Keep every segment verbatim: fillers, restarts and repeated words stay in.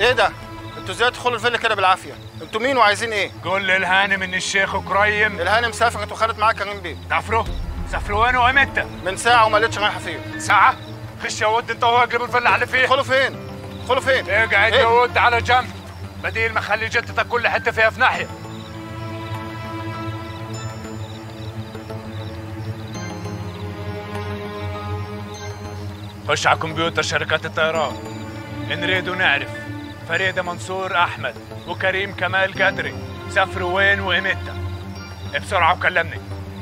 ايه ده؟ انتوا ازاي تدخلوا الفيلا كده بالعافيه؟ انتوا مين وعايزين ايه؟ قول للهانم ان الشيخ كريم. الهانم سافرت وخدت معاها كريم بيه. تعرفوا؟ سافروا وين وامتى؟ من ساعه وما لقيتش رايحه فين. ساعة؟ خش يا ود انت وهو اقلبوا الفيلا على فيه. ادخلوا فين؟ ادخلوا فين؟ اقعد يا ود على جنب، بديل ما اخلي جدتك كل حته فيها في ناحيه. خش على كمبيوتر شركات الطيران، نريد نعرف فريدة منصور أحمد وكريم كمال قدري سافروا وين وإمتى. بسرعة وكلمني.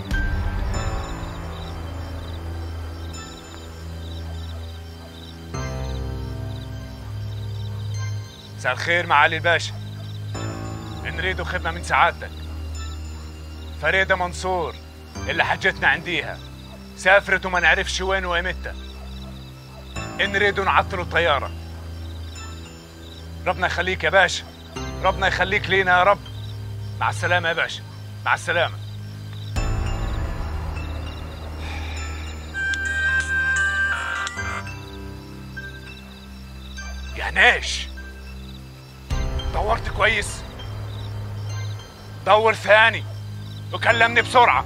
مساء الخير معالي الباشا، نريد خدمة من سعادتك. فريدة منصور اللي حجتنا عنديها سافرت وما نعرفش وين وإمتى، نريد نعطلوا الطيارة. ربنا يخليك يا باشا، ربنا يخليك لينا يا رب. مع السلامة يا باشا، مع السلامة. يا ناش، دورت كويس؟ دور ثاني وكلمني بسرعة.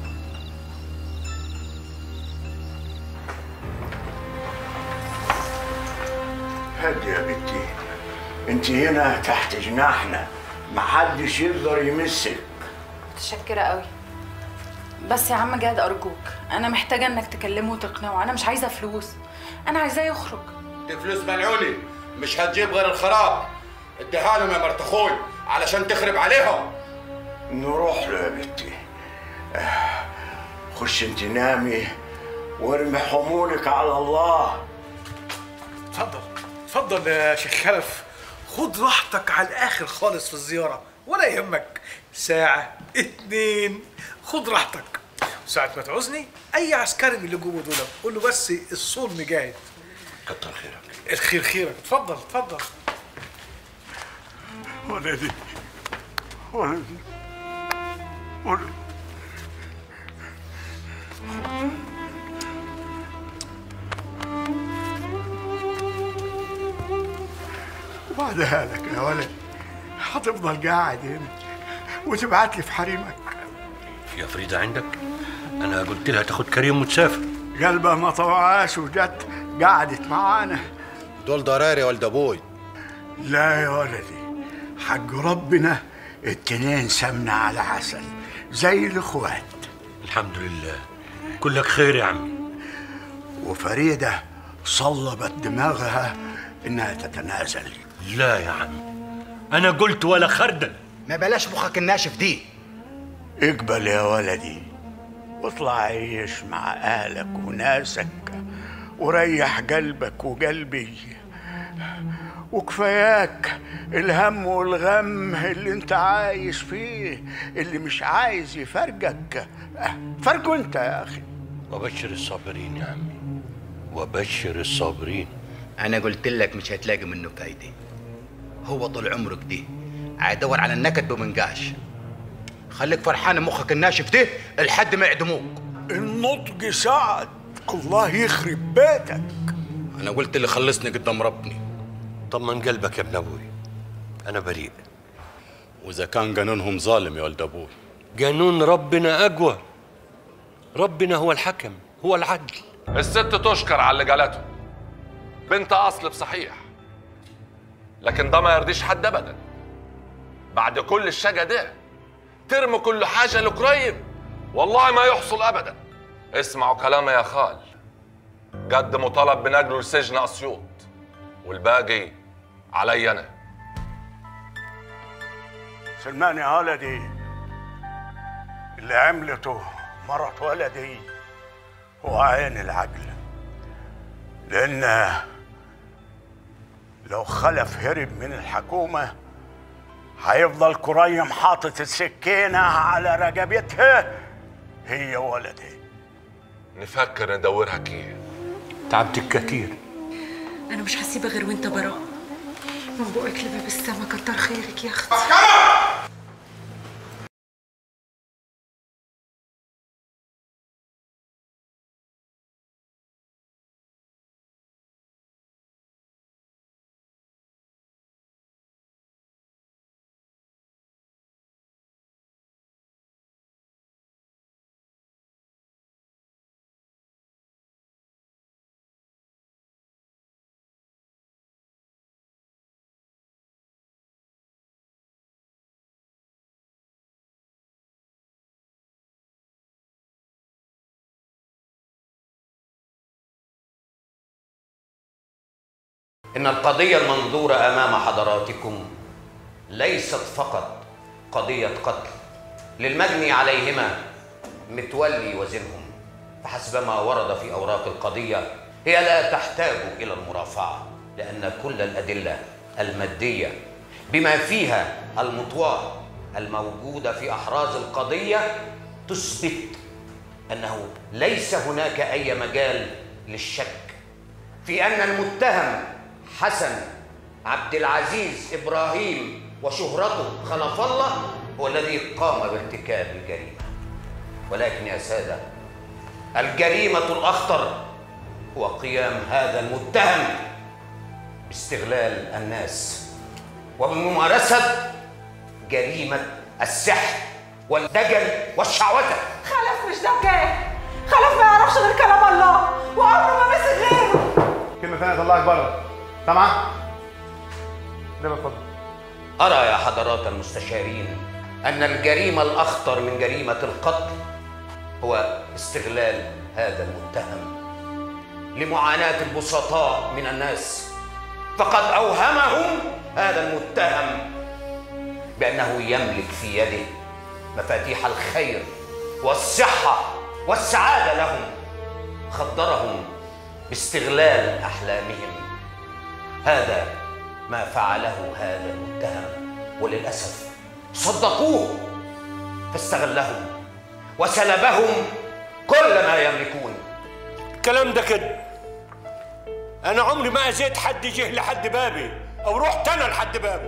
هدي يا بنتي، انت هنا تحت جناحنا، محدش يقدر يمسك. متشكرة قوي، بس يا عم جاد أرجوك، أنا محتاجة إنك تكلمه وتقنعه. أنا مش عايزة فلوس، أنا عايزاه يخرج. دي فلوس ملعوني مش هتجيب غير الخراب. اديها لهم يا مرت اخوي علشان تخرب عليهم. نروح له يا بنتي. خش انت نامي وارمي حمولك على الله. اتفضل اتفضل يا شيخ خلف، خد راحتك على الاخر خالص في الزياره، ولا يهمك. ساعه اتنين خد راحتك، ساعه ما تعوزني اي عسكري من اللي جوه دول قول له بس الصول مجاهد. كتر خيرك. الخير خيرك. اتفضل اتفضل. ولدي ولدي ولدي وبعدها لك يا ولد، هتفضل قاعد هنا وتبعت لي في حريمك. يا فريدة عندك؟ أنا قلت لها تاخد كريم وتسافر. قلبها ما طوعاش وجت قعدت معانا. دول ضراري يا ولد ابوي. لا يا ولدي، حق ربنا التنين سمنة على عسل زي الاخوات. الحمد لله، كلك خير يا عمي. وفريدة صلبت دماغها انها تتنازل. لا يا عمي، انا قلت ولا خردل. ما بلاش مخك الناشف دي. اقبل يا ولدي واطلع عيش مع اهلك وناسك وريح قلبك وقلبي، وكفاياك الهم والغم اللي انت عايش فيه، اللي مش عايز يفرجك. فرجه انت يا اخي. وبشر الصابرين يا عمي، وبشر الصابرين. انا قلت لك مش هتلاقي منه فايده. هو طول عمرك دي هيدور على النكد بمنقاش. خليك فرحان مخك الناشف ده لحد ما يعدموك. النضج سعد، الله يخرب بيتك. انا قلت اللي خلصني قدام ربني. طمن قلبك يا ابن ابوي، انا بريء. واذا كان قانونهم ظالم يا ولد ابوي، قانون ربنا اقوى. ربنا هو الحكم، هو العدل. الست تشكر على اللي قالته، بنت اصل بصحيح، لكن ده ما يرضيش حد ابدا. بعد كل الشجا ده ترموا كل حاجه لكريم، والله ما يحصل ابدا. اسمعوا كلامي يا خال، قدموا طلب بنقله لسجن اسيوط والباقي علي انا. سلمان يا ولدي، اللي عملته مرت ولدي هو عين العقل، لأن لو خلف هرب من الحكومة هيفضل كريم حاطط السكينة على رقبتها هي ولدي. نفكر ندورها كيف. تعبتك كتير. أنا مش هسيبها غير وأنت براء. من بقك لباب السما، كتر خيرك يا أختي. إن القضية المنظورة أمام حضراتكم ليست فقط قضية قتل للمجني عليهما متولي وزنهم، فحسب ما ورد في أوراق القضية هي لا تحتاج إلى المرافعة، لأن كل الأدلة المادية بما فيها المطواه الموجودة في أحراز القضية تثبت أنه ليس هناك أي مجال للشك في أن المتهم حسن عبد العزيز إبراهيم وشهرته خلف الله هو الذي قام بارتكاب الجريمة. ولكن يا سادة، الجريمة الأخطر هو قيام هذا المتهم باستغلال الناس وبممارسة جريمة السحر والدجل والشعوذة. خلف مش ذكي، خلف ما يعرفش غير كلام الله وعمره ما مسك غيره. كلمة ثانية طلعك بره، سامعة؟ ده اتفضل. أرى يا حضرات المستشارين أن الجريمة الأخطر من جريمة القتل هو استغلال هذا المتهم لمعاناة البسطاء من الناس، فقد أوهمهم هذا المتهم بأنه يملك في يده مفاتيح الخير والصحة والسعادة لهم، خدرهم باستغلال أحلامهم. هذا ما فعله هذا المتهم، وللأسف صدقوه فاستغلهم وسلبهم كل ما يملكون. الكلام ده كده. أنا عمري ما أذيت حد جه لحد بابي أو رحت أنا لحد بابه.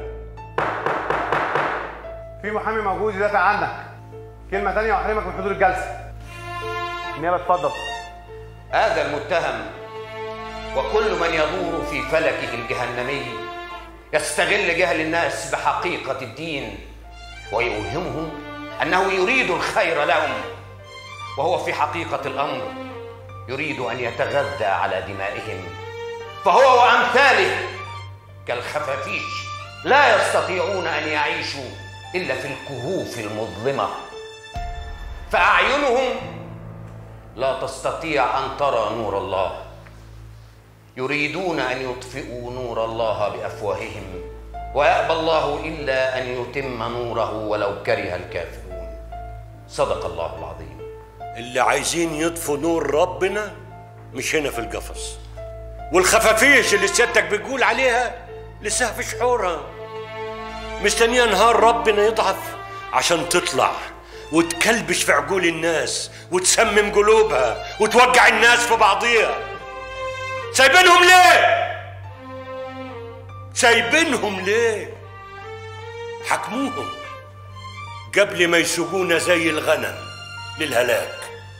في محامي موجود يدافع عنك. كلمة تانية وأحرمك من حضور الجلسة. النيابة اتفضل. هذا المتهم وكل من يدور في فلكه الجهنمي يستغل جهل الناس بحقيقة الدين ويوهمهم أنه يريد الخير لهم، وهو في حقيقة الأمر يريد أن يتغذى على دمائهم، فهو وأمثاله كالخفافيش لا يستطيعون أن يعيشوا إلا في الكهوف المظلمة، فأعينهم لا تستطيع أن ترى نور الله، يريدون أن يطفئوا نور الله بأفواههم ويأبى الله إلا أن يتم نوره ولو كره الكافرون. صدق الله العظيم. اللي عايزين يطفوا نور ربنا مش هنا في القفص، والخفافيش اللي سيادتك بتقول عليها لسه في شحورها مستنيه نهار ربنا يضعف عشان تطلع وتكلبش في عقول الناس وتسمم قلوبها وتوجع الناس في بعضيها. سايبينهم ليه؟ سايبينهم ليه؟ حكموهم قبل ما يسوقونا زي الغنم للهلاك.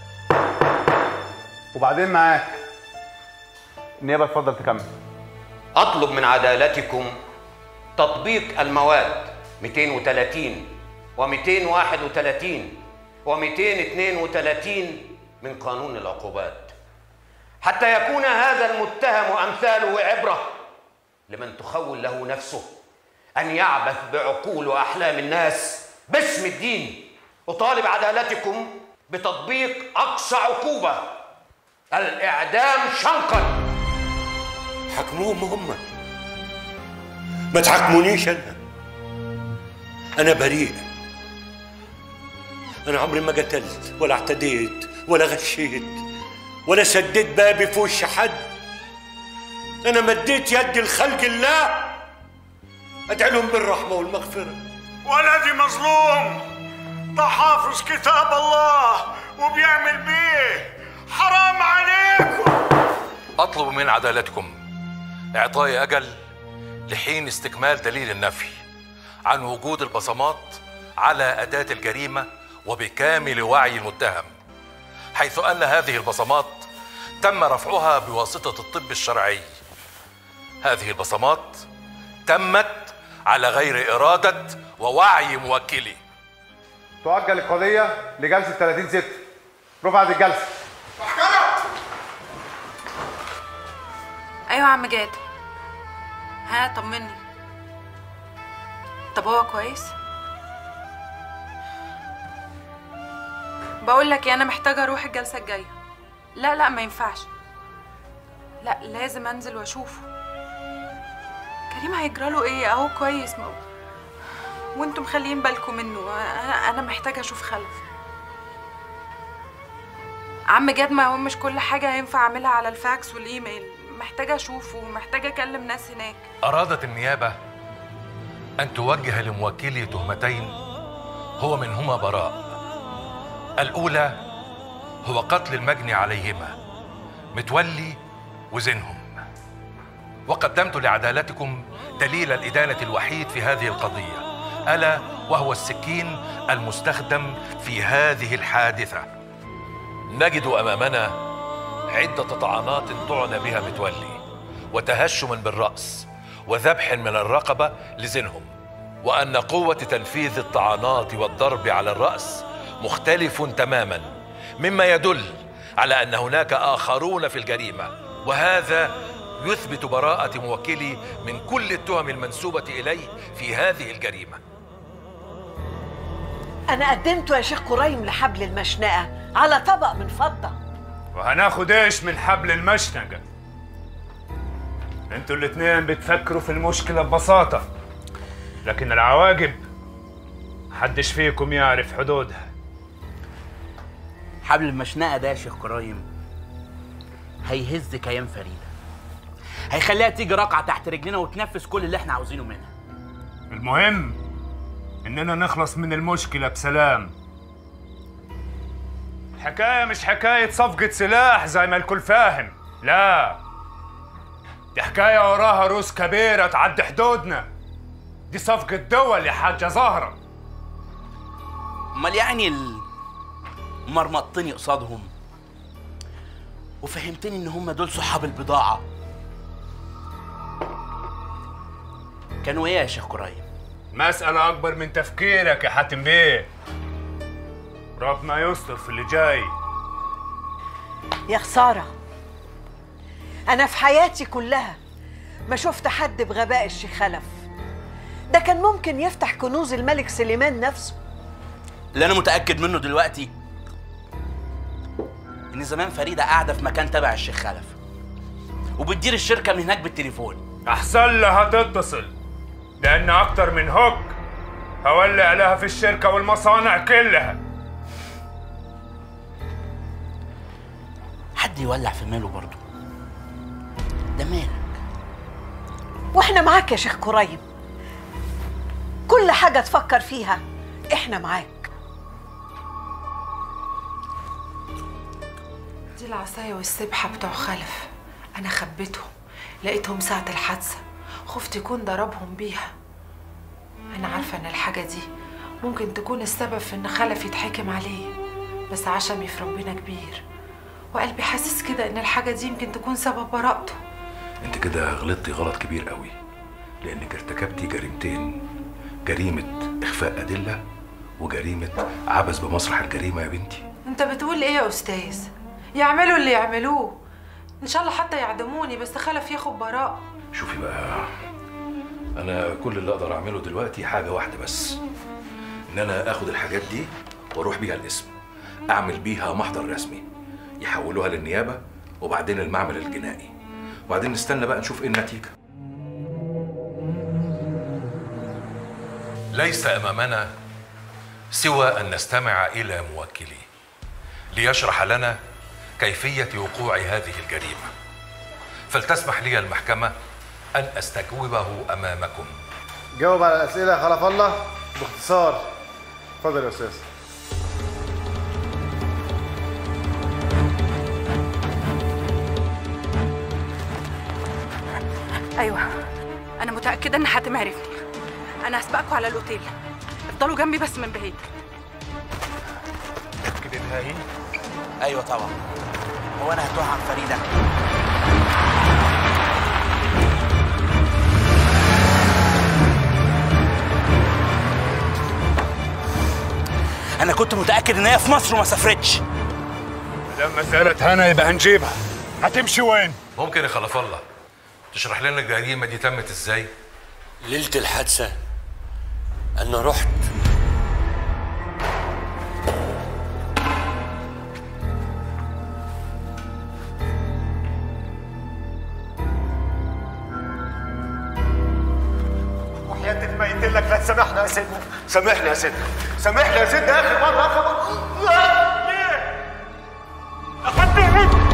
وبعدين معاك. النيابة اتفضل تكمل. أطلب من عدالتكم تطبيق المواد مئتين وثلاثين ومئتين وواحد وثلاثين ومئتين واثنين وثلاثين من قانون العقوبات، حتى يكون هذا المتهم أمثاله عبرة لمن تخول له نفسه أن يعبث بعقول وأحلام الناس باسم الدين. أطالب عدالتكم بتطبيق أقصى عقوبة، الإعدام شنقا. حكموهم هم، ما تحكمونيش أنا. أنا بريء. أنا عمري ما قتلت ولا اعتديت ولا غشيت ولا سديت بابي في وش حد. أنا مديت يدي لخلق الله أدعي لهم بالرحمة والمغفرة. ولدي مظلوم، ده حافظ كتاب الله وبيعمل بيه، حرام عليكم. أطلب من عدالتكم إعطاء أجل لحين استكمال دليل النفي عن وجود البصمات على أداة الجريمة وبكامل وعي المتهم، حيث أن هذه البصمات تم رفعها بواسطة الطب الشرعي. هذه البصمات تمت على غير إرادة ووعي موكلي. تؤجل القضية لجلسة ثلاثين ستة. رفعت الجلسة. ايوه يا عم جاد. ها طمني. طب هو كويس؟ بقول لك ايه، انا محتاجه اروح الجلسه الجايه. لا لا ما ينفعش، لا لازم انزل واشوفه. كريم هيجراله ايه؟ اهو كويس ما وانتم مخليين بالكم منه. انا انا محتاجه اشوف خلف. عم جاد ما هو مش كل حاجه هينفع اعملها على الفاكس والايميل، محتاجه اشوفه ومحتاجه اكلم ناس هناك. ارادت النيابه ان توجه لموكلي تهمتين هو منهما براء. الاولى هو قتل المجني عليهما متولي وزينهم، وقدمت لعدالتكم دليل الإدانة الوحيد في هذه القضية، ألا وهو السكين المستخدم في هذه الحادثة. نجد أمامنا عدة طعنات طعن بها متولي، وتهشم بالرأس، وذبح من الرقبة لزينهم، وأن قوة تنفيذ الطعنات والضرب على الرأس مختلف تماما، مما يدل على أن هناك آخرون في الجريمة، وهذا يثبت براءة موكلي من كل التهم المنسوبة إليه في هذه الجريمة. أنا قدمته يا شيخ كريم لحبل المشنقة على طبق من فضة. وهناخد ايش من حبل المشنقة؟ انتوا الاتنين بتفكروا في المشكلة ببساطة، لكن العواقب محدش فيكم يعرف حدودها. حبل المشنقة ده يا شيخ كريم هيهز كيان فريدة، هيخليها تيجي راقعة تحت رجلنا وتنفذ كل اللي احنا عاوزينه منها. المهم اننا نخلص من المشكلة بسلام. الحكاية مش حكاية صفقة سلاح زي ما الكل فاهم، لا، دي حكاية وراها روس كبيرة تعدي حدودنا. دي صفقة دول يا حاجة زهرة. امال يعني مرمطتني قصادهم وفهمتني ان هم دول صحاب البضاعة. كانوا ايه يا شيخ كريم؟ مسألة أكبر من تفكيرك يا حاتم بيه. ربنا يستر في اللي جاي. يا خسارة، أنا في حياتي كلها ما شفت حد بغباء الشيخ خلف ده. كان ممكن يفتح كنوز الملك سليمان نفسه. اللي أنا متأكد منه دلوقتي إن زمان فريدة قاعدة في مكان تبع الشيخ خلف وبتدير الشركة من هناك بالتليفون. أحسن لها تتصل، لأن أكتر من هوك هولع لها في الشركة والمصانع كلها. حد يولع في ماله برضه، ده مالك. واحنا معاك يا شيخ كريم، كل حاجة تفكر فيها احنا معاك. دي العصاية والسبحة بتوع خلف، أنا خبيتهم لقيتهم ساعة الحادثة، خفت يكون ضربهم بيها. أنا عارفة إن الحاجة دي ممكن تكون السبب في إن خلف يتحكم عليه، بس عشمي في ربنا كبير، وقلبي حاسس كده إن الحاجة دي يمكن تكون سبب براءته. انت كده غلطتي غلط كبير قوي، لانك ارتكبتي جريمتين، جريمة إخفاء أدلة وجريمة عبث بمسرح الجريمة يا بنتي. أنت بتقول إيه يا أستاذ؟ يعملوا اللي يعملوه، إن شاء الله حتى يعدموني، بس خلف ياخد براءة. شوفي بقى، أنا كل اللي أقدر أعمله دلوقتي حاجة واحدة بس، إن أنا آخد الحاجات دي وأروح بيها القسم، أعمل بيها محضر رسمي يحولوها للنيابة وبعدين المعمل الجنائي، وبعدين نستنى بقى نشوف إيه النتيجة. ليس أمامنا سوى أن نستمع إلى موكلي ليشرح لنا كيفية وقوع هذه الجريمة، فلتسمح لي المحكمة أن أستجوبه أمامكم. جاوب على الأسئلة يا خلف الله باختصار. اتفضل يا أستاذ. أيوة، أنا متأكدة إن حاتم عرفني. أنا هسبقكوا على الأوتيل، افضلوا جنبي بس من بعيد. متأكد إنها هي؟ أيوة طبعا، هو أنا هتوه عن فريدة؟ أنا كنت متأكد إن هي في مصر وما سافرتش. لما مسألة هنا يبقى هنجيبها. هتمشي وين؟ ممكن يا خلف الله تشرح لنا الجريمة دي تمت إزاي؟ ليلة الحادثة أنا رحت وحياة الميت لك لا تسامحنا يا سيدنا، سامحنا يا سيدنا، سامحنا يا سيدنا اخر مرة اخر مرة. ليه؟ اخدت مني.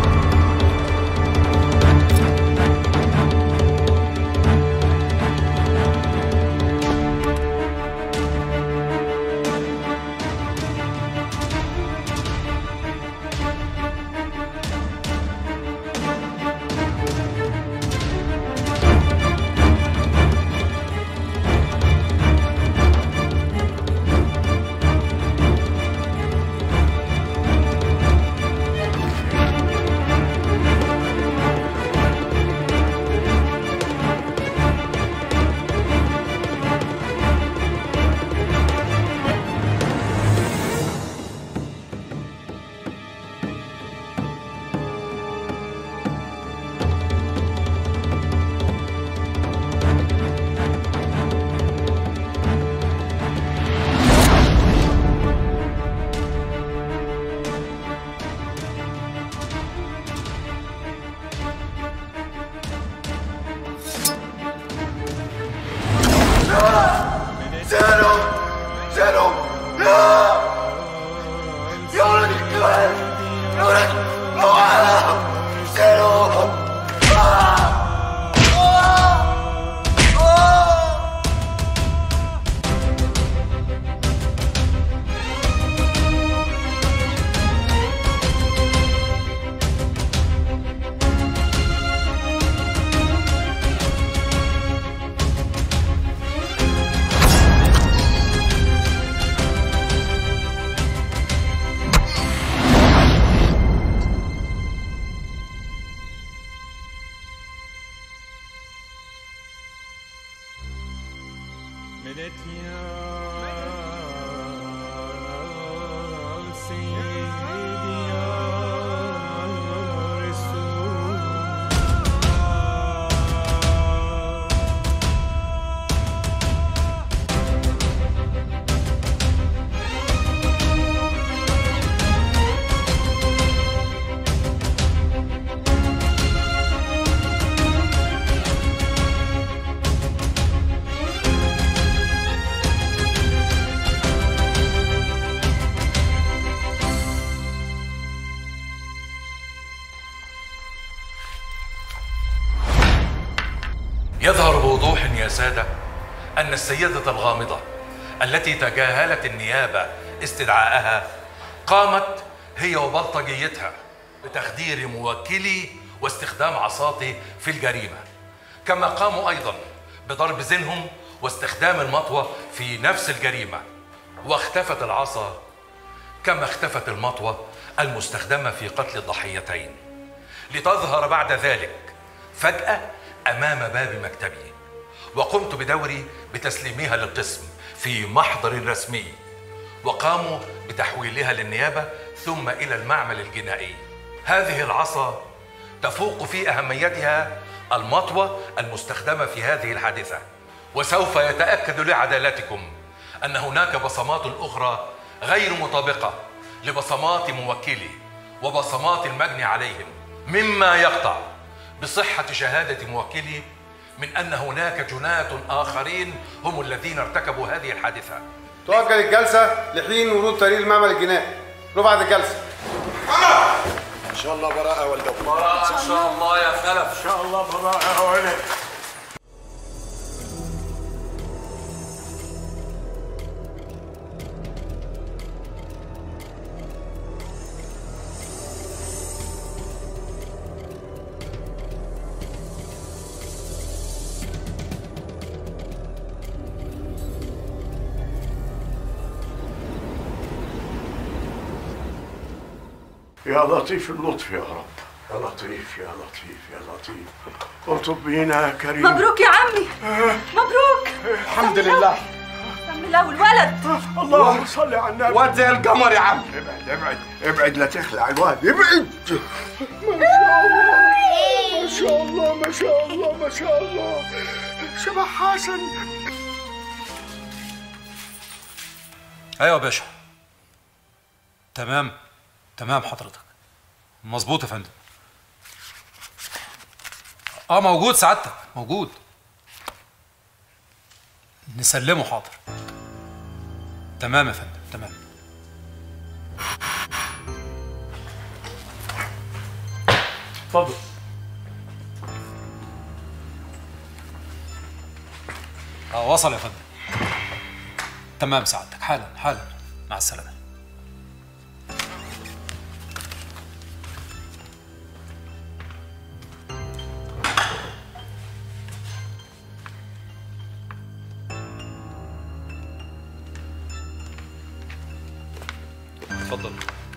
يظهر بوضوح يا سادة أن السيدة الغامضة التي تجاهلت النيابة استدعاءها قامت هي وبلطجيتها بتخدير موكلي واستخدام عصاتي في الجريمة، كما قاموا أيضا بضرب زينهم واستخدام المطوة في نفس الجريمة، واختفت العصا كما اختفت المطوة المستخدمة في قتل الضحيتين، لتظهر بعد ذلك فجأة أمام باب مكتبي، وقمت بدوري بتسليمها للقسم في محضر رسمي، وقاموا بتحويلها للنيابة ثم إلى المعمل الجنائي. هذه العصا تفوق في أهميتها المطوة المستخدمة في هذه الحادثة، وسوف يتأكد لعدالتكم أن هناك بصمات أخرى غير مطابقة لبصمات موكلي وبصمات المجني عليهم، مما يقطع بصحة شهادة موكلي من أن هناك جناة آخرين هم الذين ارتكبوا هذه الحادثة. تؤجل الجلسة لحين ورود تقرير المعمل الجنائي. رفعت الجلسة. إن شاء الله براءة ولد. براءة إن شاء الله يا خلف. إن شاء الله براءة ولد. يا لطيف اللطف يا رب، يا لطيف يا لطيف يا لطيف. اطلب بينا يا كريم. مبروك يا عمي. مبروك. الحمد لله. سم الله والولد. اللهم صل على النبي. واد زي القمر يا عم. ابعد ابعد ابعد لا تخلع الواد، ابعد. ما شاء الله ما شاء الله ما شاء الله ما شاء الله. شبه حسن. ايوه يا باشا. تمام تمام حضرتك. مظبوط يا فندم. اه موجود سعادتك موجود. نسلمه حاضر. تمام يا فندم، تمام. اتفضل. اه وصل يا فندم. تمام سعادتك، حالا حالا. مع السلامة. اتفضل.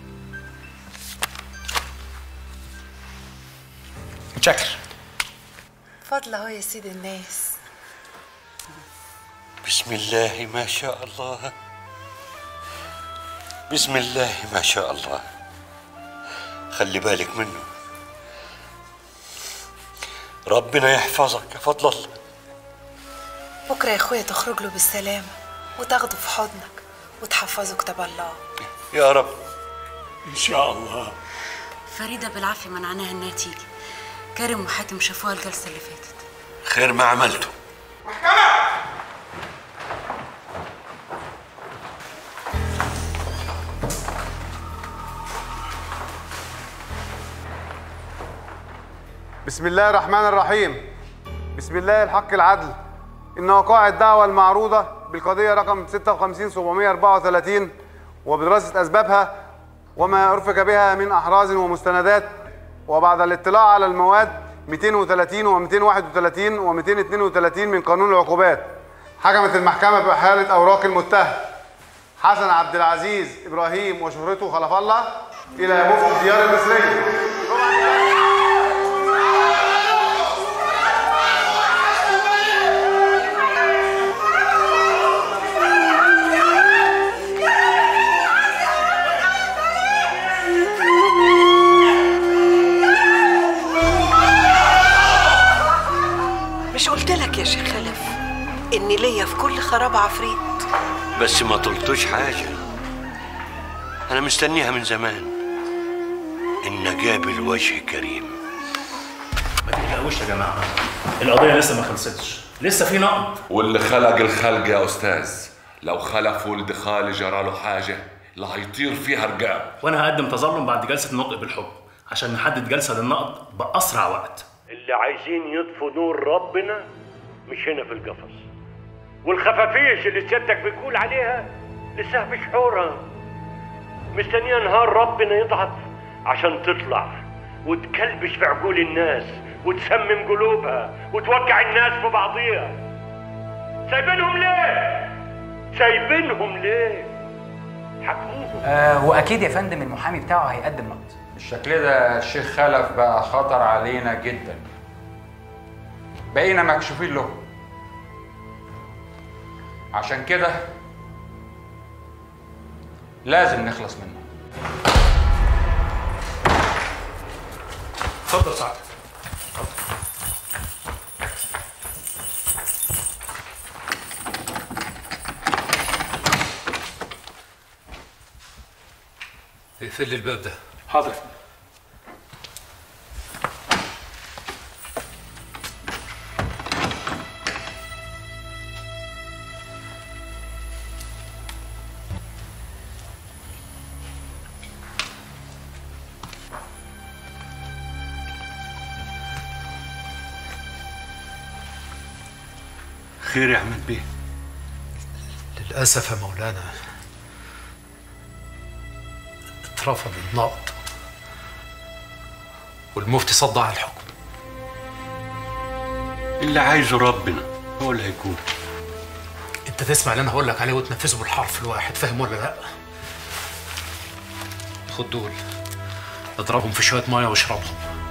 متشكر. اتفضل اهو يا سيد الناس. بسم الله ما شاء الله، بسم الله ما شاء الله. خلي بالك منه، ربنا يحفظك يا فضل الله. بكره يا اخويا تخرج له بالسلامه وتاخده في حضنك وتحفظه كتاب الله يا رب ان شاء الله. فريدة بالعافية منعناها انها تيجي. كريم وحاتم شافوها الجلسة اللي فاتت. خير ما عملته. بسم الله الرحمن الرحيم. بسم الله الحق العدل. إن وقائع الدعوة المعروضة بالقضية رقم ستة وخمسين سبعمائة وأربعة وثلاثين وبدراسة أسبابها وما أرفق بها من أحراز ومستندات، وبعد الاطلاع على المواد مئتين وثلاثين و مئتين وواحد وثلاثين و مئتين واثنين وثلاثين من قانون العقوبات، حكمت المحكمة بإحالة أوراق المتهم حسن عبد العزيز إبراهيم وشهرته خلف الله إلى مفتي الديار المصرية. مش قلت لك يا شيخ خلف إني ليا في كل خراب عفريت؟ بس ما طلتوش حاجة، أنا مستنيها من زمان. إن قابل وجه كريم. ما تقلقوش يا جماعة، القضية لسه ما خلصتش، لسه في نقد. واللي خلق الخلق يا أستاذ لو خلف ولد خالي جراله حاجة لا هيطير فيها رقاب. وأنا هقدم تظلم بعد جلسة النطق بالحكم عشان نحدد جلسة للنقد بأسرع وقت. اللي عايزين يطفوا نور ربنا مش هنا في القفص، والخفافيش اللي سيادتك بتقول عليها لسه في شحورها مستنيه نهار ربنا يضعف عشان تطلع وتكلبش في عقول الناس وتسمم قلوبها وتوقع الناس في بعضيها. سايبينهم ليه؟ سايبينهم ليه؟ حكموهم. آه واكيد يا فندم المحامي بتاعه هيقدم نقد. بالشكل ده الشيخ خلف بقى خطر علينا جدا، بقينا مكشوفين له. عشان كده لازم نخلص منه. اتفضل سعد. اقفل لي الباب ده. حاضر. خير يا احمد بيه؟ للأسف يا مولانا اترفض النقد والمفتي صدع الحكم. اللي عايزه ربنا هو اللي هيكون. انت تسمع اللي انا هقول لك عليه وتنفذه بالحرف الواحد، فاهم ولا لا؟ خد دول اضربهم في شويه ميه واشربهم.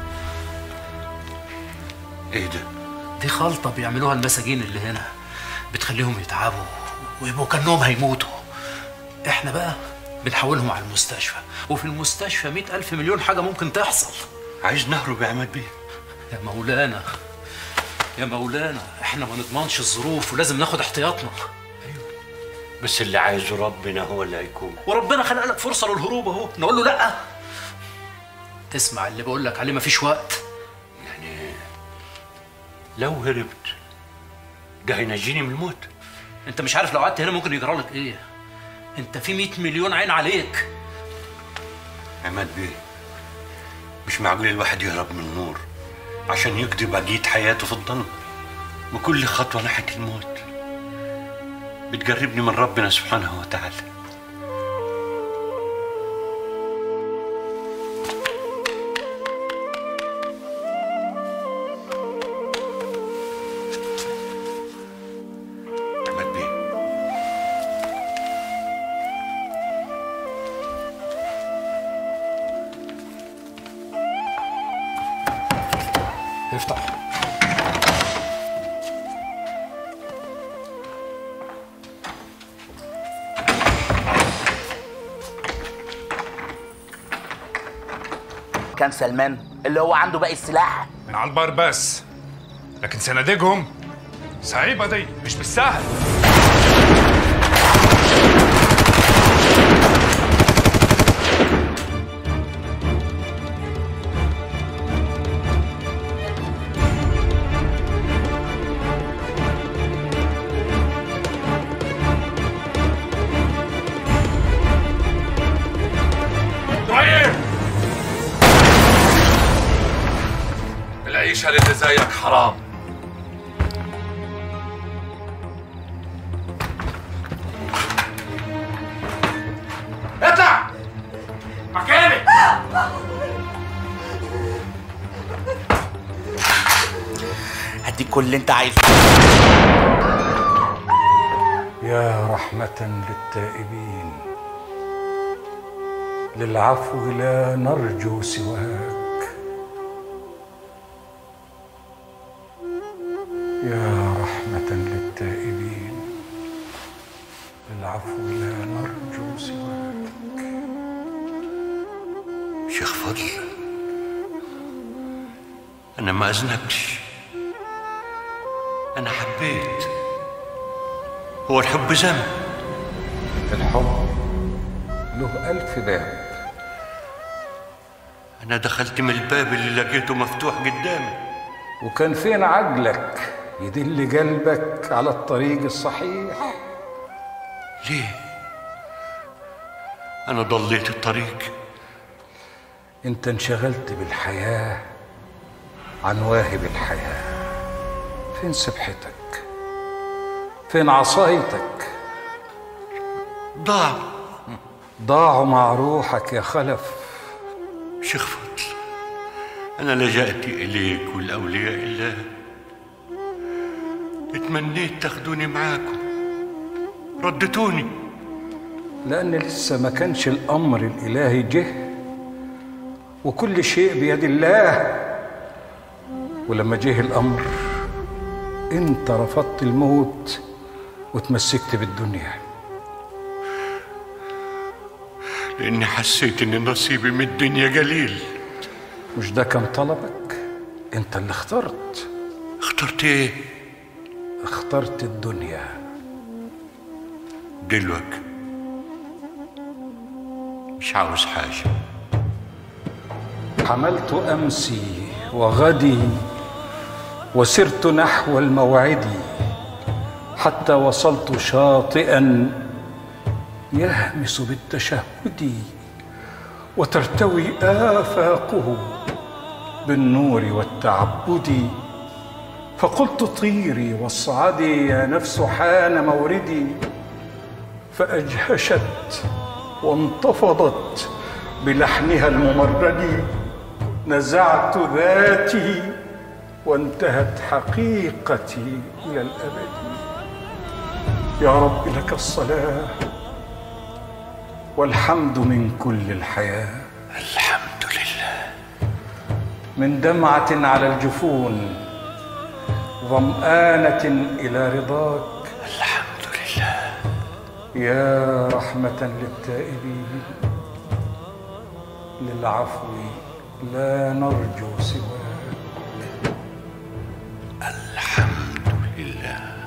ايه ده؟ دي خلطه بيعملوها المساجين اللي هنا، بتخليهم يتعبوا ويبقوا كانهم هيموتوا. احنا بقى بنحولهم على المستشفى، وفي المستشفى مئة ألف مليون حاجه ممكن تحصل. عايز نهرب يا عماد بيه؟ يا مولانا يا مولانا احنا ما نضمنش الظروف ولازم ناخد احتياطنا. ايوه بس اللي عايزه ربنا هو اللي هيكون. وربنا خلق لك فرصه للهروب اهو، نقول له لا؟ تسمع اللي بقول لك عليه، مفيش وقت. يعني لو هربت ده هينجيني من الموت. انت مش عارف لو قعدت هنا ممكن يجرى لك ايه. انت في مئة مليون عين عليك. عماد بيه، مش معقول الواحد يهرب من النور عشان يقضي بقية حياته في الضلمة، وكل خطوة ناحية الموت بتقربني من ربنا سبحانه وتعالى. عماد بيه، افتح. كان سلمان اللي هو عنده باقي السلاح من على البار بس، لكن صناديقهم صعيبة دي مش بالسهل. العيشة للي زيك حرام. اطلع مكاني. هديك كل اللي انت عايزه. يا رحمة للتائبين، للعفو لا نرجو سواك. يا رحمة للتائبين، للعفو لا نرجو سواك. شيخ فضل، أنا ما أذنبتش، أنا حبيت. هو الحب ذنب؟ الحب له ألف باب. أنا دخلت من الباب اللي لقيته مفتوح قدامي. وكان فين عقلك يدل قلبك على الطريق الصحيح؟ ليه؟ أنا ضليت الطريق. أنت انشغلت بالحياة عن واهب الحياة. فين سبحتك؟ فين عصايتك؟ ضاعوا ضاعوا مع روحك يا خلف. شيخ فضل، أنا لجأت إليك والأولياء الله، اتمنيت تاخدوني معاكم، ردتوني. لأن لسه ما كانش الأمر الإلهي جه، وكل شيء بيد الله. ولما جه الأمر أنت رفضت الموت وتمسكت بالدنيا. لأني حسيت إن نصيبي من الدنيا قليل. مش ده كان طلبك؟ أنت اللي اخترت. اخترت إيه؟ اخترت الدنيا. دلوقتي مش عاوز حاجة. حملت أمسي وغدي وسرت نحو الموعد، حتى وصلت شاطئا يهمس بالتشهد، وترتوي آفاقه بالنور والتعبد. فقلت طيري واصعدي يا نفس حان موردي، فأجهشت وانتفضت بلحنها الممرد. نزعت ذاتي وانتهت حقيقتي إلى الأبد. يا رب لك الصلاة والحمد من كل الحياة. الحمد لله. من دمعة على الجفون، ظمآنة إلى رضاك. الحمد لله. يا رحمة للتائبين، للعفو لا نرجو سواك. الحمد لله.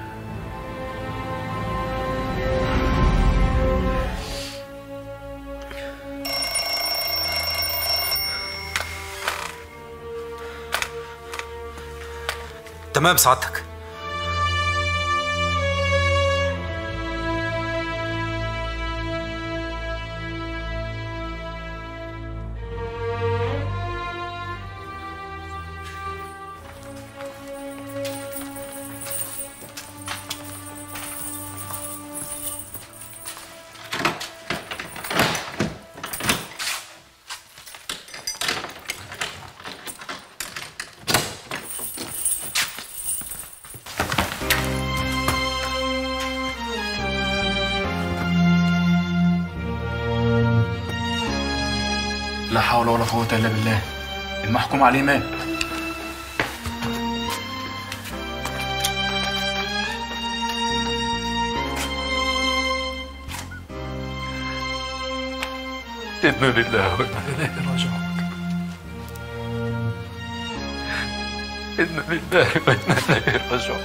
تمام سعادتك. لا حول ولا قوة إلا بالله. المحكوم عليه مات. إنا لله وإنا إليه راجعون. إنا لله وإنا إليه راجعون.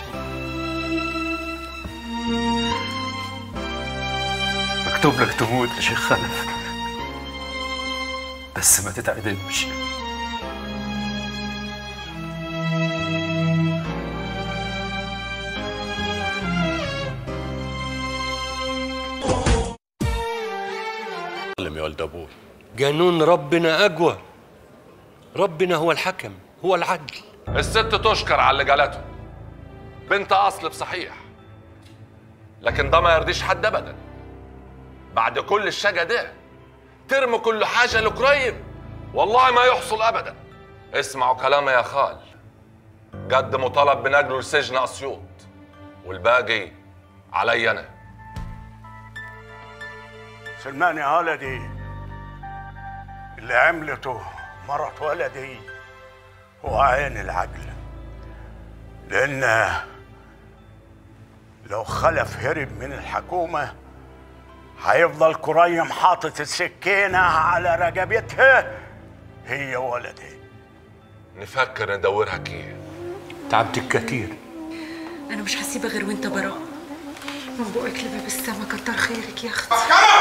مكتوب لك تموت يا شيخ خلف، بس ما تتعدمش. يا ولد ابوي، قانون ربنا اقوى. ربنا هو الحكم، هو العدل. الست تشكر على اللي قالته، بنت اصل بصحيح، لكن ده ما يرضيش حد ابدا. بعد كل الشجا ده ترموا كل حاجه لقريب، والله ما يحصل ابدا. اسمعوا كلامي يا خال، قدموا طلب بنقله لسجن اسيوط، والباقي علي انا. سلمان يا ولدي، اللي عملته مرت ولدي هو عين العقل، لأن لو خلف هرب من الحكومة هيفضل كريم حاطط السكينة على رقبتها هي ولدي. نفكر ندورها كيف. تعبتك كتير. انا مش هسيبها غير وانت براء. من بقك لباب السما، كتر خيرك يا اختي.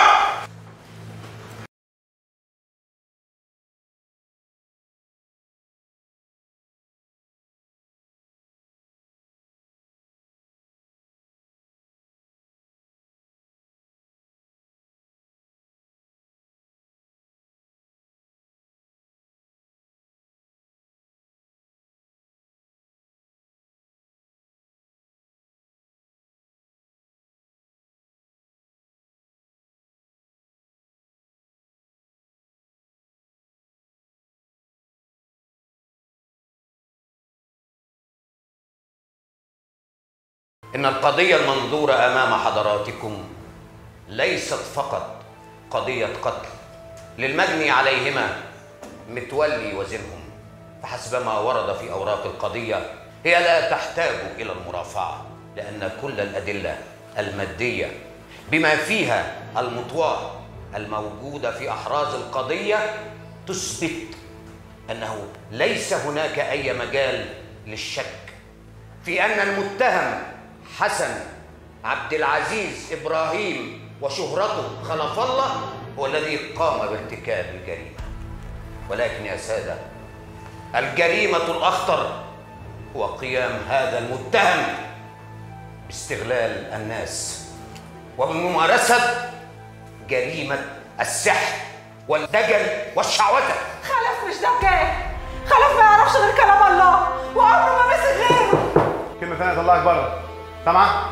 إن القضية المنظورة أمام حضراتكم ليست فقط قضية قتل للمجني عليهما متولي وزيرهم، فحسب ما ورد في أوراق القضية هي لا تحتاج إلى المرافعة، لأن كل الأدلة المادية بما فيها المطواه الموجودة في أحراز القضية تثبت أنه ليس هناك أي مجال للشك في أن المتهم حسن عبد العزيز إبراهيم وشهرته خلف الله هو الذي قام بارتكاب الجريمة. ولكن يا سادة، الجريمة الأخطر هو قيام هذا المتهم باستغلال الناس وبممارسة جريمة السحر والدجل والشعوذة. خلف مش دجال، خلف ما يعرفش غير كلام الله وعمره ما مسك غيره. كلمة ثانية طلعك بره، سامعة؟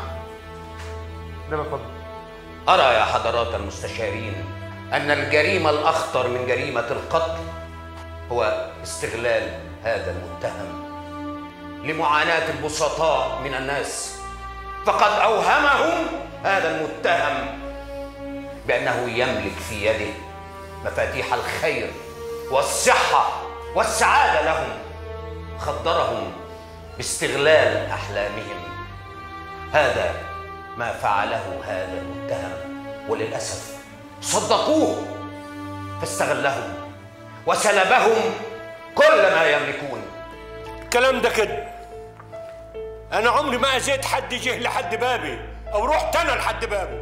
ده اتفضل. أرى يا حضرات المستشارين أن الجريمة الأخطر من جريمة القتل هو استغلال هذا المتهم لمعاناة البسطاء من الناس، فقد أوهمهم هذا المتهم بأنه يملك في يده مفاتيح الخير والصحة والسعادة لهم، خدرهم باستغلال أحلامهم. هذا ما فعله هذا المتهم، وللأسف صدقوه فاستغلهم وسلبهم كل ما يملكون. الكلام ده كده. أنا عمري ما أذيت حد جه لحد بابي أو رحت أنا لحد بابه.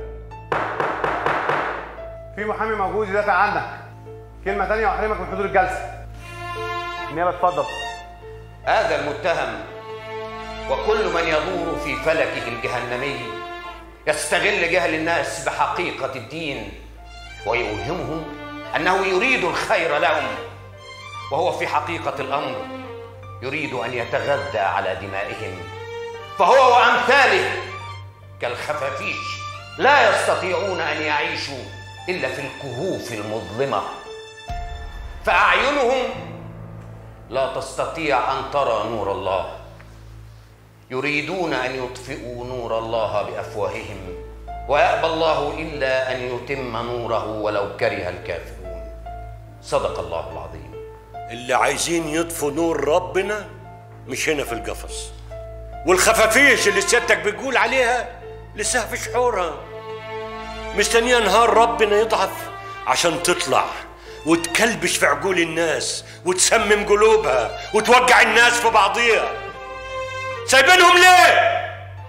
في محامي موجود يدافع عنك. كلمة تانية وأحرمك من حضور الجلسة. النيابة اتفضل. هذا المتهم وكل من يدور في فلكه الجهنمي يستغل جهل الناس بحقيقة الدين ويوهمهم أنه يريد الخير لهم، وهو في حقيقة الأمر يريد أن يتغذى على دمائهم، فهو وأمثاله كالخفافيش لا يستطيعون أن يعيشوا إلا في الكهوف المظلمة، فأعينهم لا تستطيع أن ترى نور الله، يريدون أن يطفئوا نور الله بأفواههم ويأبى الله إلا أن يتم نوره ولو كره الكافرون. صدق الله العظيم. اللي عايزين يطفوا نور ربنا مش هنا في القفص، والخفافيش اللي سيادتك بتقول عليها لسه في شحورها، مستنيه نهار ربنا يضعف عشان تطلع وتكلبش في عقول الناس وتسمم قلوبها وتوجع الناس في بعضيها. سايبينهم ليه؟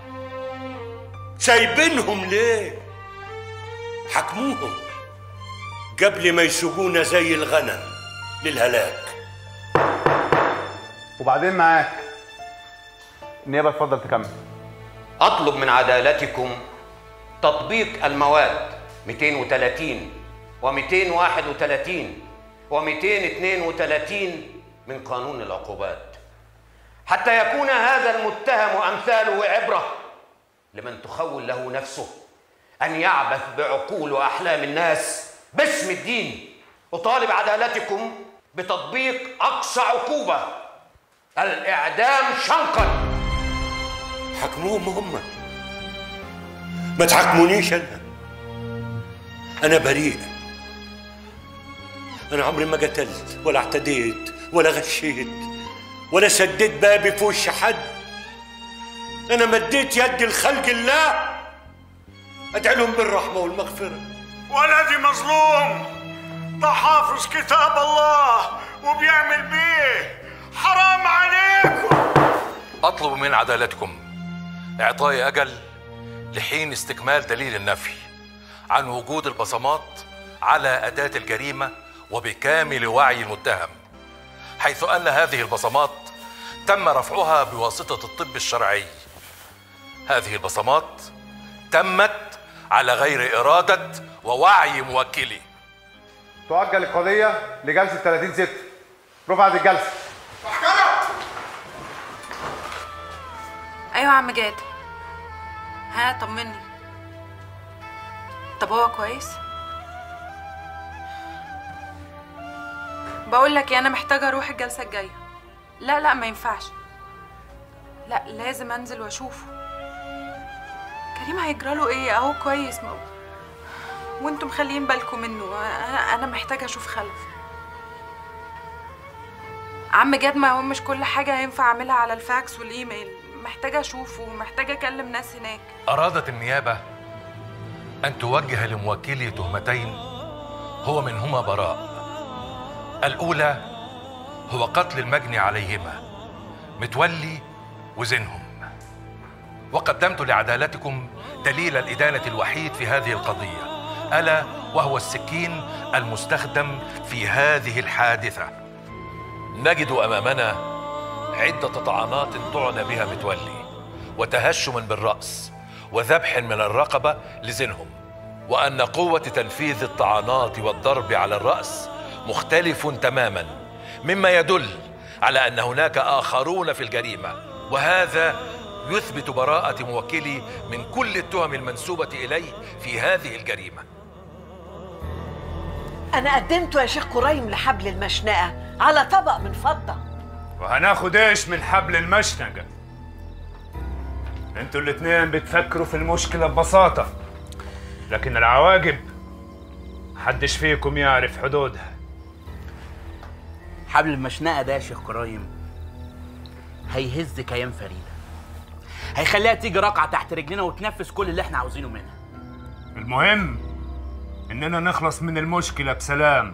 سايبينهم ليه؟ حكموهم قبل ما يسوقونا زي الغنم للهلاك. وبعدين معاك النيابه، اتفضل تكمل. أطلب من عدالتكم تطبيق المواد مئتين وثلاثين ومئتين وواحد وثلاثين ومئتين واثنين وثلاثين من قانون العقوبات، حتى يكون هذا المتهم أمثاله عبرة لمن تخول له نفسه أن يعبث بعقول وأحلام الناس باسم الدين. أطالب عدالتكم بتطبيق أقصى عقوبة، الإعدام شنقا. حكموهم هم، ما تحكمونيش أنا. أنا بريء، أنا عمري ما قتلت ولا اعتديت ولا غشيت ولا سديت بابي في وش حد. أنا مديت يدي لخلق الله أدعي لهم بالرحمة والمغفرة. ولدي مظلوم، ده حافظ كتاب الله وبيعمل بيه، حرام عليكم. أطلب من عدالتكم إعطاء أجل لحين استكمال دليل النفي عن وجود البصمات على أداة الجريمة وبكامل وعي المتهم، حيث أن هذه البصمات تم رفعها بواسطة الطب الشرعي. هذه البصمات تمت على غير إرادة ووعي موكلي. تؤجل القضيه لجلسه ثلاثين ستة. رفعت الجلسه. ايوه يا عم جاد. ها طمني. طب هو كويس؟ بقول لك انا محتاجه اروح الجلسه الجايه. لا لا ما ينفعش، لا لازم انزل واشوفه. كريم هيجراله ايه؟ اهو كويس ما وانتم مخليين بالكم منه. انا انا محتاجه اشوف خلف. عم جاد ما هو مش كل حاجه هينفع اعملها على الفاكس والايميل، محتاجه اشوفه ومحتاجه اكلم ناس هناك. أرادت النيابة أن توجه لموكلي تهمتين هو منهما براء. الأولى هو قتل المجني عليهما متولي وزينهم، وقدمت لعدالتكم دليل الإدانة الوحيد في هذه القضية، ألا وهو السكين المستخدم في هذه الحادثة. نجد أمامنا عدة طعنات طعن بها متولي، وتهشم بالرأس، وذبح من الرقبة لزينهم، وأن قوة تنفيذ الطعنات والضرب على الرأس مختلف تماما، مما يدل على أن هناك آخرون في الجريمة، وهذا يثبت براءة موكلي من كل التهم المنسوبة إليه في هذه الجريمة. أنا قدمته يا شيخ كريم لحبل المشنقة على طبق من فضة. وهناخد ايش من حبل المشنقة؟ انتوا الاتنين بتفكروا في المشكلة ببساطة، لكن العواقب محدش فيكم يعرف حدودها. حبل المشنقة ده يا شيخ كريم هيهز كيان فريدة، هيخليها تيجي راقعة تحت رجلنا وتنفذ كل اللي احنا عاوزينه منها. المهم اننا نخلص من المشكلة بسلام.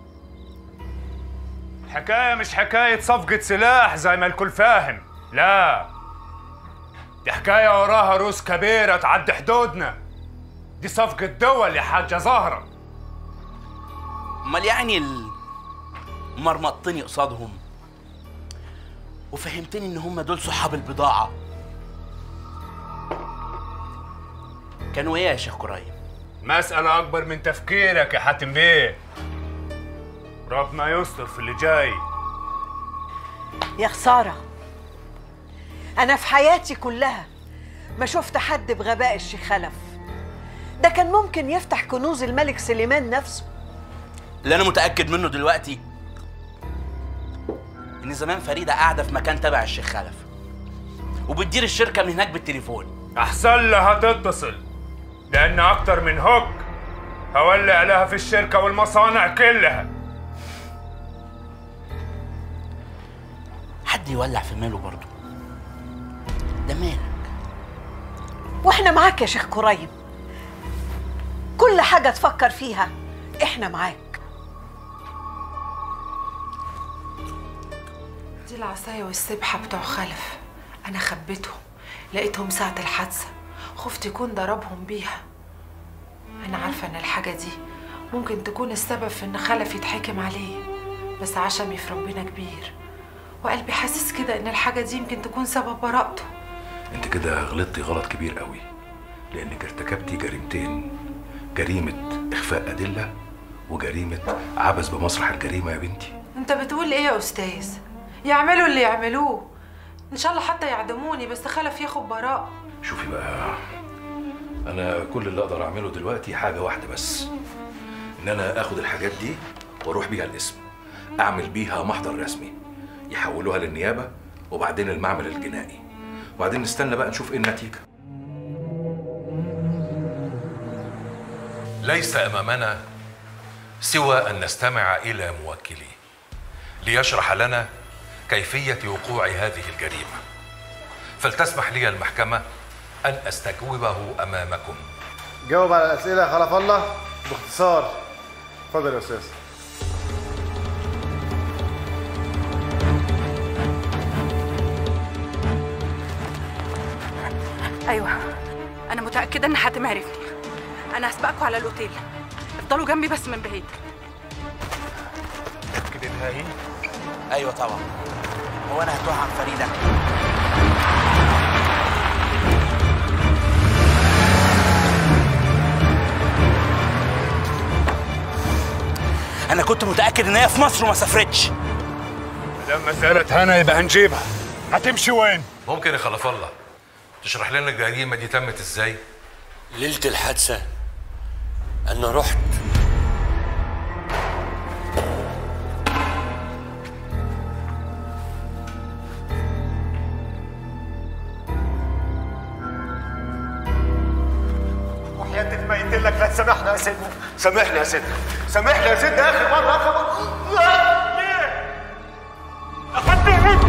الحكاية مش حكاية صفقة سلاح زي ما الكل فاهم، لا، دي حكاية وراها روس كبيرة تعدي حدودنا. دي صفقة دول يا حاجة زهرة. امال يعني مرمطتني قصادهم وفهمتني ان هم دول صحاب البضاعة. كانوا ايه يا شيخ كريم؟ مسألة أكبر من تفكيرك يا حاتم بيه. ربنا يستر في اللي جاي. يا خسارة، أنا في حياتي كلها ما شفت حد بغباء الشيخ خلف. ده كان ممكن يفتح كنوز الملك سليمان نفسه. اللي أنا متأكد منه دلوقتي إن زمان فريدة قاعدة في مكان تبع الشيخ خلف وبتدير الشركة من هناك بالتليفون. أحسن لها تتصل، لأن أكتر من هوك هولع لها في الشركة والمصانع كلها. حد يولع في ماله برضه. ده مالك. واحنا معاك يا شيخ كريم، كل حاجة تفكر فيها احنا معاك. دي العصاية والسبحة بتوع خلف، أنا خبيتهم لقيتهم ساعة الحادثة، خفت يكون ضربهم بيها. أنا عارفة إن الحاجة دي ممكن تكون السبب في إن خلف يتحكم عليه، بس عشمي في ربنا كبير، وقلبي حاسس كده إن الحاجة دي يمكن تكون سبب براءته. انت كده غلطتي غلط كبير قوي، لانك ارتكبتي جريمتين، جريمة اخفاء ادلة وجريمة عبث بمسرح الجريمة يا بنتي. أنت بتقول إيه يا أستاذ؟ يعملوا اللي يعملوه، إن شاء الله حتى يعدموني، بس خلف ياخد براءة. شوفي بقى، انا كل اللي اقدر اعمله دلوقتي حاجة واحدة بس، ان انا اخد الحاجات دي واروح بيها القسم، اعمل بيها محضر رسمي يحولوها للنيابة وبعدين المعمل الجنائي، وبعدين نستنى بقى نشوف ايه النتيجة. ليس امامنا سوى ان نستمع الى موكلي ليشرح لنا كيفية وقوع هذه الجريمة، فلتسمح لي المحكمة ان استجوبه امامكم. جاوب على الاسئله يا خلف الله باختصار. اتفضل يا استاذ. ايوه انا متاكده ان حاتم عرفني. انا هسبقكوا على الاوتيل، افضلوا جنبي بس من بعيد. متاكد انها هي؟ ايوه طبعا. هو انا هتوه عن فريده؟ انا كنت متاكد ان هي في مصر وما سافرتش. لما مسألة هنا يبقى هنجيبها. هتمشي وين؟ ممكن يا خلف الله تشرح لنا الجريمة دي تمت ازاي؟ ليلة الحادثة أنا رحت وحياتك ما قلت لك لا تسامحنا يا سيدنا، سامحنا يا سيدنا، سامحنا يا سيدنا آخر مرة آخر مرة. ليه؟ أخدت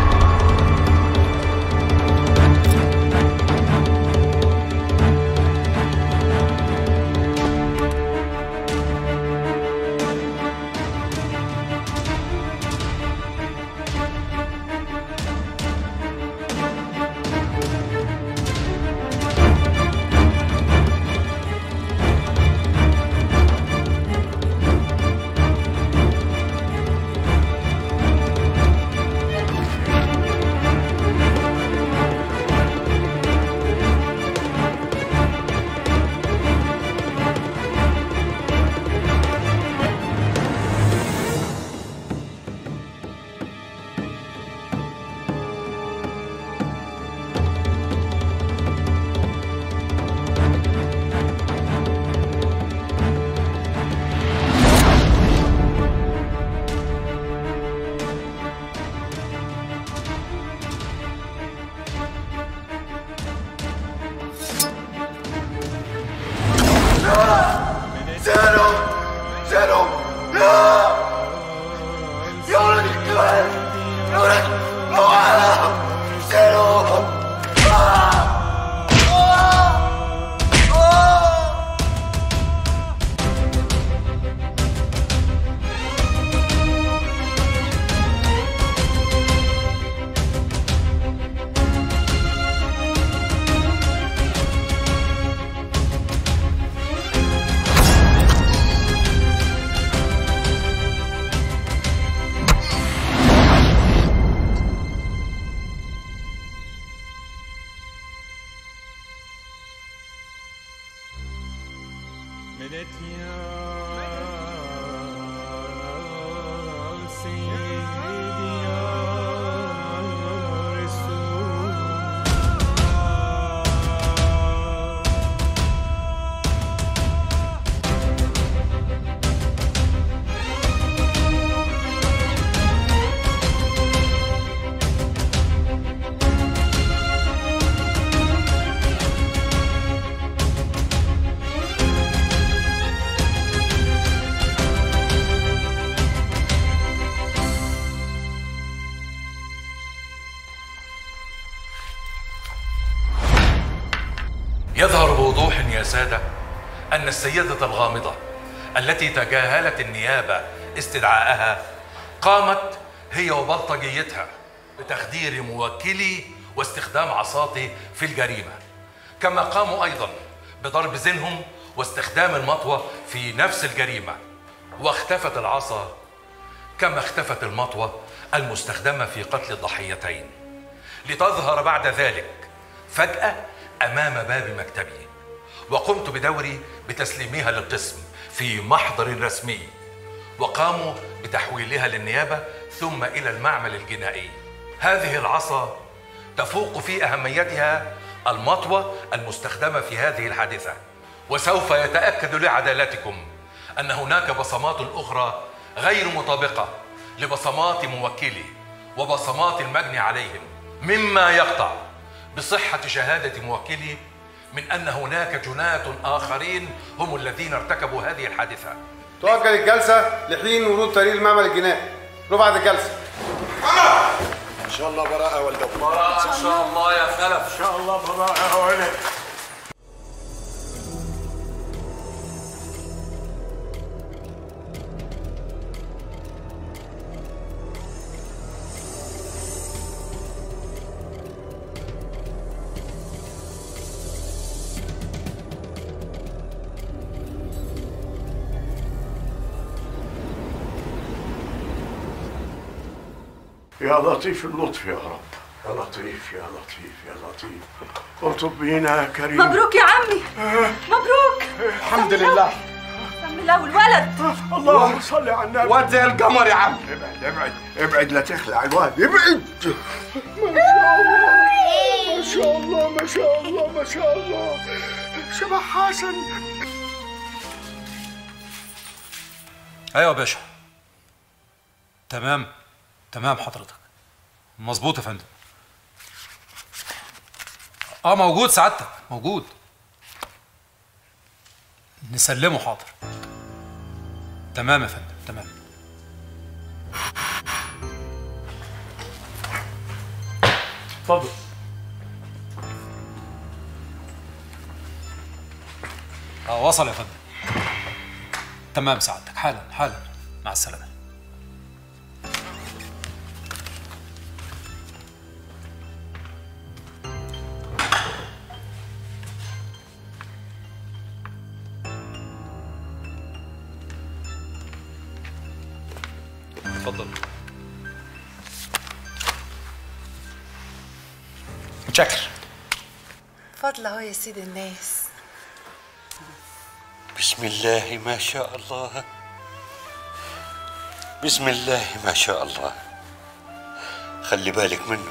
يظهر بوضوح يا سادة أن السيدة الغامضة التي تجاهلت النيابة استدعاءها قامت هي وبلطجيتها بتخدير موكلي واستخدام عصاتي في الجريمة، كما قاموا أيضا بضرب زينهم واستخدام المطوة في نفس الجريمة. واختفت العصا كما اختفت المطوة المستخدمة في قتل الضحيتين، لتظهر بعد ذلك فجأة أمام باب مكتبي، وقمت بدوري بتسليمها للقسم في محضر رسمي، وقاموا بتحويلها للنيابة ثم إلى المعمل الجنائي. هذه العصا تفوق في أهميتها المطوة المستخدمة في هذه الحادثة، وسوف يتأكد لعدالتكم أن هناك بصمات أخرى غير مطابقة لبصمات موكلي وبصمات المجني عليهم، مما يقطع بصحة شهادة موكلي من أن هناك جناة آخرين هم الذين ارتكبوا هذه الحادثة. تؤجل الجلسة لحين ورود تقرير المعمل الجنائي. رفعت الجلسة. ان شاء الله براءة والدم. براءة ان شاء الله يا خلف. ان شاء الله براءة يا ولد. يا لطيف اللطف يا رب، يا لطيف يا لطيف يا لطيف. اطلب بينا يا كريم. مبروك يا عمي. مبروك. الحمد لله. سمي الله والولد. اللهم صل على النبي. واد زي القمر يا عم. ابعد ابعد ابعد لا تخلع الواد، ابعد. ما شاء الله ما شاء الله ما شاء الله ما شاء الله. شبه حسن. ايوه يا باشا. تمام تمام حضرتك. مظبوط يا فندم. اه موجود سعادتك موجود. نسلمه حاضر. تمام يا فندم تمام. اتفضل. اه وصل يا فندم. تمام سعادتك حالا حالا. مع السلامة. اتفضل. متشكر. فضل اهو يا سيد الناس. بسم الله ما شاء الله. بسم الله ما شاء الله. خلي بالك منه.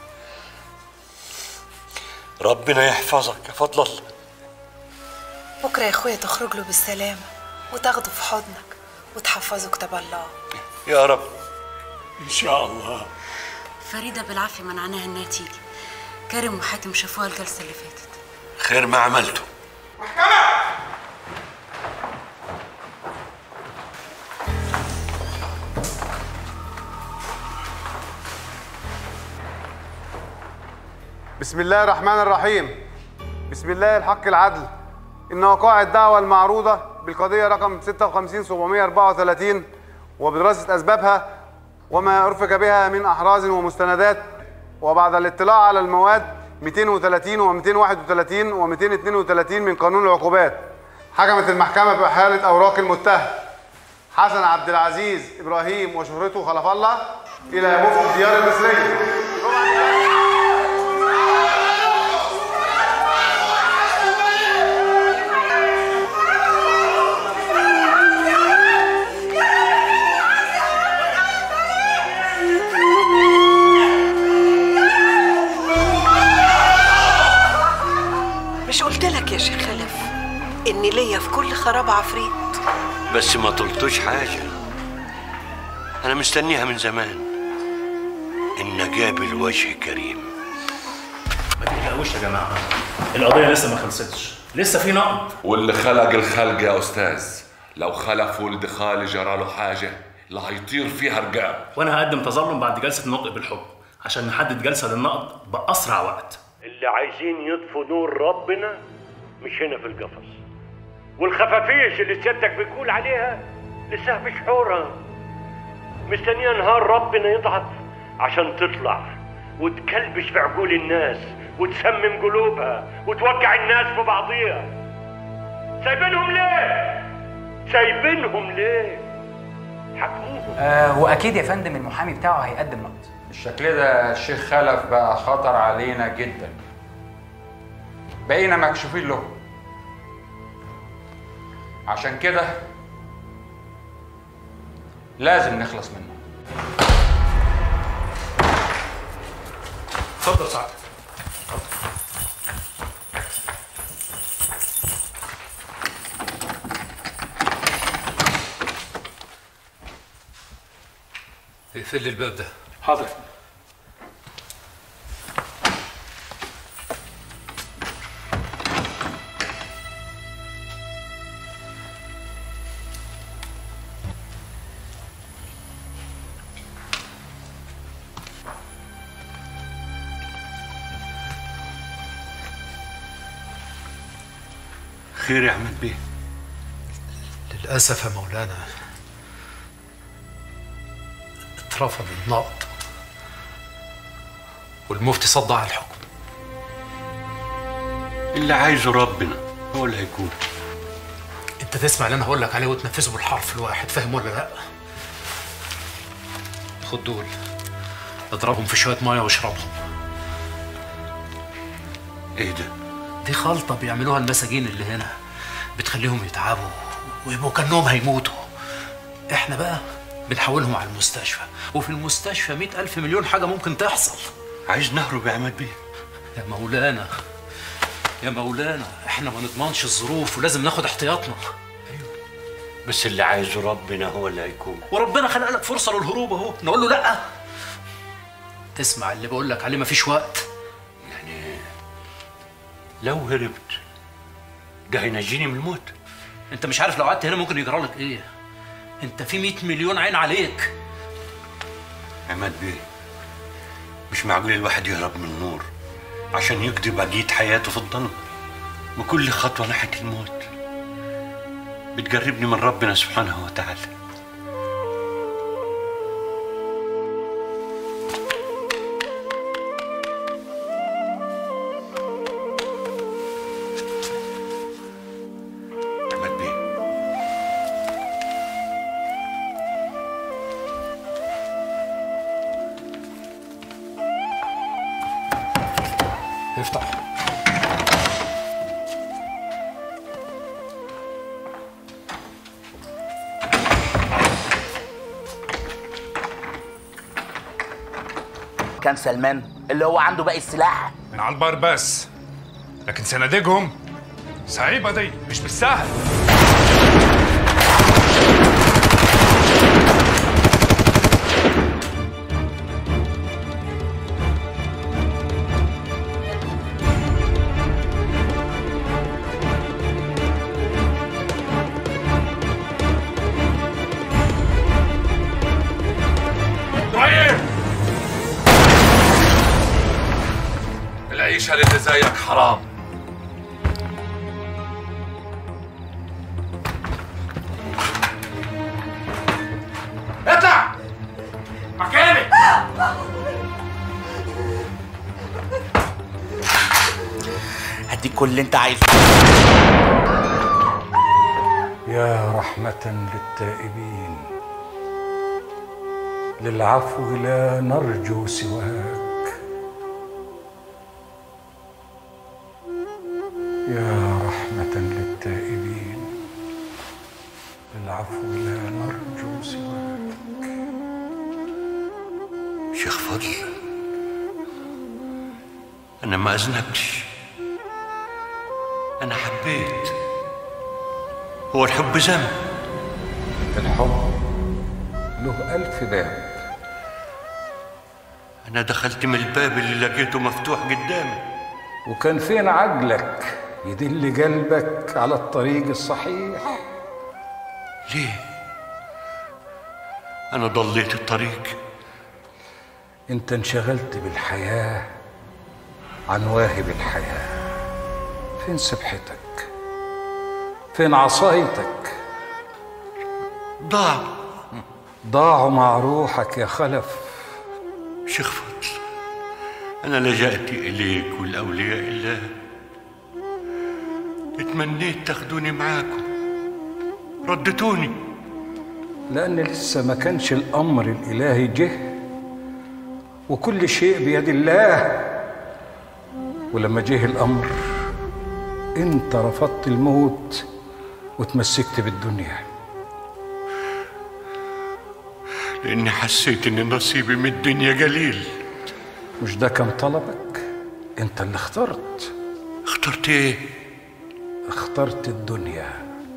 ربنا يحفظك يا فضل الله. بكره يا اخويا تخرج له بالسلامه وتاخده في حضنك وتحفظه كتاب الله يا رب. ان شاء الله. فريدة بالعافية منعناها انها تيجي. كريم وحاتم شافوها الجلسة اللي فاتت. خير ما عملته. بسم الله الرحمن الرحيم. بسم الله الحق العدل. إن وقائع الدعوة المعروضة بالقضية رقم ستة وخمسين سبعمائة وأربعة وثلاثين وبدراسة أسبابها وما أرفق بها من أحراز ومستندات، وبعد الاطلاع على المواد مئتين وثلاثين و مئتين وواحد وثلاثين و مئتين واثنين وثلاثين من قانون العقوبات، حكمت المحكمة بإحالة أوراق المتهم حسن عبد العزيز إبراهيم وشهرته خلف الله إلى مفتي الديار المصرية. مش قلت لك يا شيخ خلف إني ليا في كل خراب عفريت؟ بس ما طلتوش حاجة. أنا مستنيها من زمان. إن قابل وجه كريم. ما تقلقوش يا جماعة، القضية لسه ما خلصتش، لسه في نقد. واللي خلق الخلق يا أستاذ لو خلف ولد خالي جراله حاجة لا هيطير فيها رقاب. وأنا هقدم تظلم بعد جلسة النطق بالحكم عشان نحدد جلسة للنقد بأسرع وقت. اللي عايزين يطفوا نور ربنا مش هنا في القفص، والخفافيش اللي سيادتك بتقول عليها لسه في شحورها، مستنيه نهار ربنا يضعف عشان تطلع وتكلبش في عقول الناس وتسمم قلوبها وتوقع الناس في بعضيها. سايبينهم ليه؟ سايبينهم ليه؟ حكموهم. آه واكيد يا فندم المحامي بتاعه هيقدم نقد. بالشكل ده الشيخ خلف بقى خطر علينا جدا، بقينا مكشوفين له. عشان كده لازم نخلص منه. اتفضل سعد. اقفل لي الباب ده. حاضر. خير يا احمد بيه؟ للاسف يا مولانا اترفض النقد والمفتي صدع الحكم. اللي عايزه ربنا هو اللي هيكون. انت تسمع اللي انا هقول لك عليه وتنفذه بالحرف الواحد، فاهم ولا لا؟ خد دول اضربهم في شويه ميه واشربهم. ايه ده؟ دي خلطه بيعملوها المساجين اللي هنا، بتخليهم يتعبوا ويبقوا كانهم هيموتوا. احنا بقى بنحولهم على المستشفى، وفي المستشفى مئة ألف مليون حاجة ممكن تحصل. عايز نهرب يا عماد بيه؟ يا مولانا يا مولانا احنا ما نضمنش الظروف ولازم ناخد احتياطنا. ايوه بس اللي عايزه ربنا هو اللي هيكون. وربنا خلق لك فرصة للهروب اهو، نقول له لا؟ تسمع اللي بقول لك عليه، مفيش وقت. يعني لو هربت ده هينجيني من الموت. انت مش عارف لو قعدت هنا ممكن يجرى لك ايه. انت في مئة مليون عين عليك. عماد بيه مش معقول الواحد يهرب من النور عشان يقضي بقية حياته في الظلم، وكل خطوة ناحية الموت بتقربني من ربنا سبحانه وتعالى. افتح. كان سلمان اللي هو عنده باقي السلاح من على البار بس، لكن صناديقهم صعيبة دي مش بالسهل. العيشة اللي زيك حرام. اطلع مكاني. هديك كل اللي انت عايزه. يا رحمة للتائبين، للعفو لا نرجو سواك. يا رحمة للتائبين، للعفو لا نرجو سواك. شيخ فضل أنا ما أذنبتش، أنا حبيت. هو الحب ذنب؟ الحب له ألف باب. أنا دخلت من الباب اللي لقيته مفتوح قدامي. وكان فين عقلك يدل قلبك على الطريق الصحيح؟ ليه؟ أنا ضليت الطريق. أنت انشغلت بالحياة عن واهب الحياة. فين سبحتك؟ فين عصايتك؟ ضاعوا ضاعوا مع روحك يا خلف. شيخ فضل، أنا لجأت إليك والأولياء الله، اتمنيت تاخدوني معاكم، ردتوني. لأن لسه ما كانش الأمر الإلهي جه، وكل شيء بيد الله. ولما جه الأمر أنت رفضت الموت وتمسكت بالدنيا. لأني حسيت إن نصيبي من الدنيا قليل. مش ده كان طلبك؟ أنت اللي اخترت. اخترت إيه؟ اخترت الدنيا.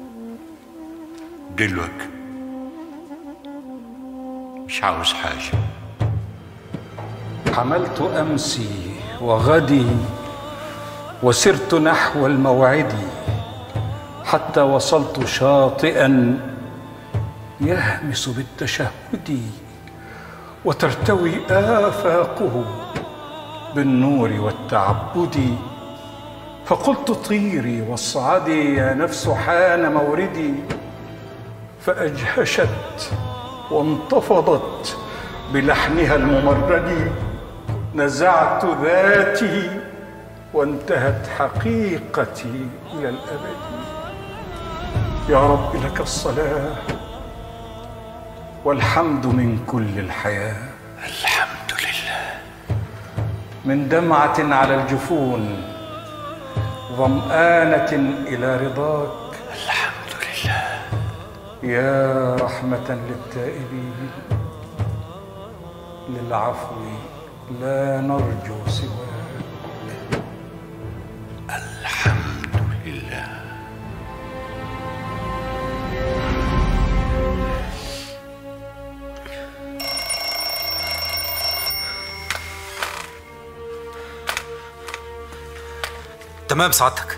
دلوقتي مش عاوز حاجة. حملت أمسي وغدي وسرت نحو الموعد، حتى وصلت شاطئا يهمس بالتشهد، وترتوي آفاقه بالنور والتعبد. فقلت طيري واصعدي يا نفس حان موردي، فأجهشت وانتفضت بلحنها الممرد. نزعت ذاتي وانتهت حقيقتي إلى الأبد. يا رب لك الصلاة والحمد من كل الحياة. الحمد لله. من دمعة على الجفون، ظمآنة إلى رضاك. الحمد لله. يا رحمة للتائبين، للعفو لا نرجو سواك. الحمد لله. تمام سعادتك.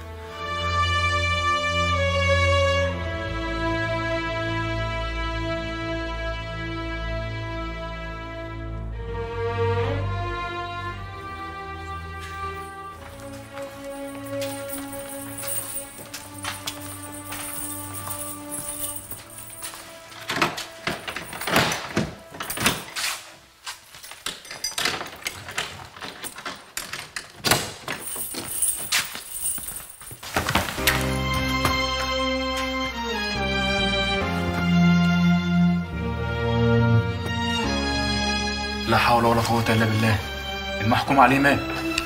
لا حول ولا قوة إلا بالله، المحكوم عليه مات.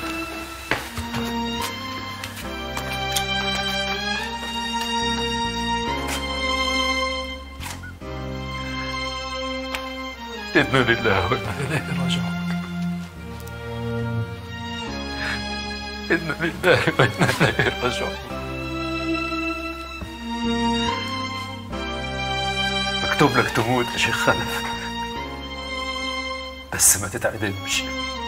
إنا لله وإنا إليه راجعون. إنا لله وإنا إليه راجعون. مكتوب لك تموت يا شيخ خلف، بس ما تتعدمش.